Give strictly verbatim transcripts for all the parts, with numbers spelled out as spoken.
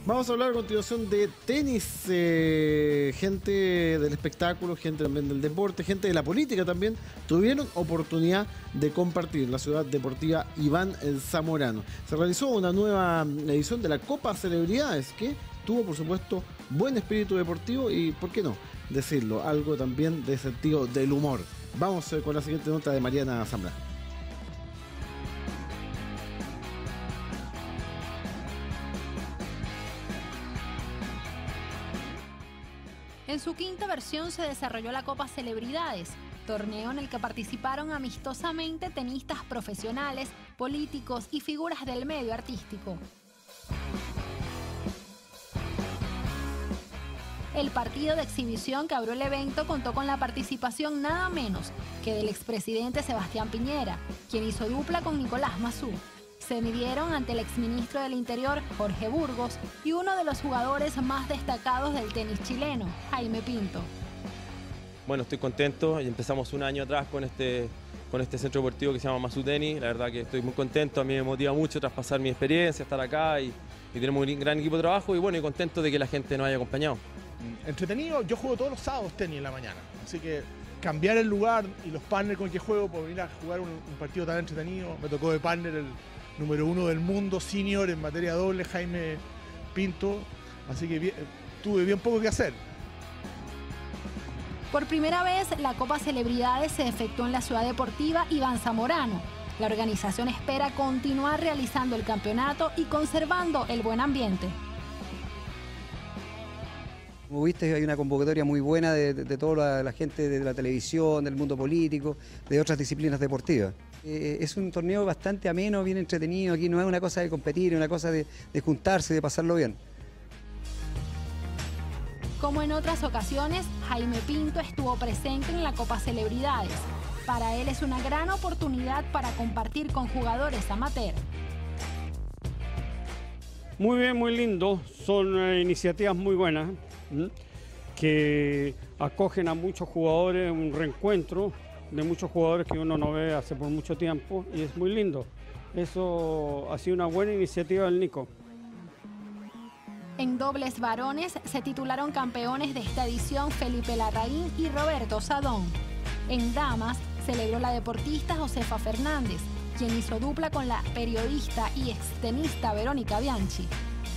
Vamos a hablar a continuación de tenis, eh, gente del espectáculo, gente también del deporte, gente de la política también, tuvieron oportunidad de compartir en la ciudad deportiva Iván Zamorano. Se realizó una nueva edición de la Copa Celebridades que tuvo, por supuesto, buen espíritu deportivo y, ¿por qué no decirlo?, algo también de sentido del humor. Vamos eh, con la siguiente nota de Mariana Zambrano. En su quinta versión se desarrolló la Copa Celebridades, torneo en el que participaron amistosamente tenistas profesionales, políticos y figuras del medio artístico. El partido de exhibición que abrió el evento contó con la participación nada menos que del expresidente Sebastián Piñera, quien hizo dupla con Nicolás Massú. Se midieron ante el exministro del Interior, Jorge Burgos, y uno de los jugadores más destacados del tenis chileno, Jaime Pinto. Bueno, estoy contento y empezamos un año atrás con este, con este centro deportivo que se llama Massú Tenis. La verdad que estoy muy contento, a mí me motiva mucho traspasar mi experiencia, estar acá y, y tenemos un gran equipo de trabajo y bueno, y contento de que la gente nos haya acompañado. Entretenido, yo juego todos los sábados tenis en la mañana, así que cambiar el lugar y los partners con que juego por venir a jugar un, un partido tan entretenido. Me tocó de partner el número uno del mundo senior en materia doble, Jaime Pinto, así que bien, tuve bien poco que hacer. Por primera vez, la Copa Celebridades se efectuó en la ciudad deportiva Iván Zamorano. La organización espera continuar realizando el campeonato y conservando el buen ambiente. Como viste, hay una convocatoria muy buena de, de, de toda la, la gente de la televisión, del mundo político, de otras disciplinas deportivas. Eh, es un torneo bastante ameno, bien entretenido. Aquí no es una cosa de competir, es una cosa de, de juntarse, de pasarlo bien. Como en otras ocasiones, Jaime Pinto estuvo presente en la Copa Celebridades. Para él es una gran oportunidad para compartir con jugadores amateur. Muy bien, muy lindo. Son eh, iniciativas muy buenas, ¿sí?, que acogen a muchos jugadores, un reencuentro de muchos jugadores que uno no ve hace por mucho tiempo y es muy lindo. Eso ha sido una buena iniciativa del Nico. En dobles varones se titularon campeones de esta edición Felipe Larraín y Roberto Sadón. En damas celebró la deportista Josefa Fernández, quien hizo dupla con la periodista y extenista Verónica Bianchi.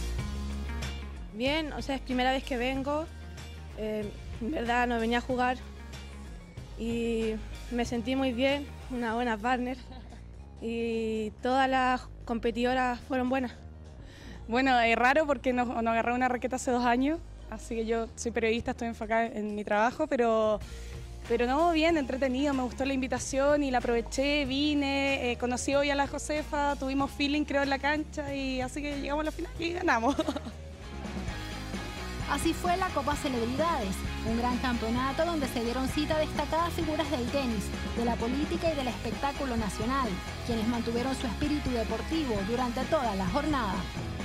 Bien, o sea, es primera vez que vengo, eh, en verdad no venía a jugar y me sentí muy bien, una buena partner y todas las competidoras fueron buenas. Bueno, es raro porque nos, nos agarró una raqueta hace dos años, así que yo soy periodista, estoy enfocada en mi trabajo, pero, pero no, bien, entretenido, me gustó la invitación y la aproveché, vine, eh, conocí hoy a la Josefa, tuvimos feeling creo en la cancha y así que llegamos a la final y ganamos. Así fue la Copa Celebridades, un gran campeonato donde se dieron cita destacadas figuras del tenis, de la política y del espectáculo nacional, quienes mantuvieron su espíritu deportivo durante toda la jornada.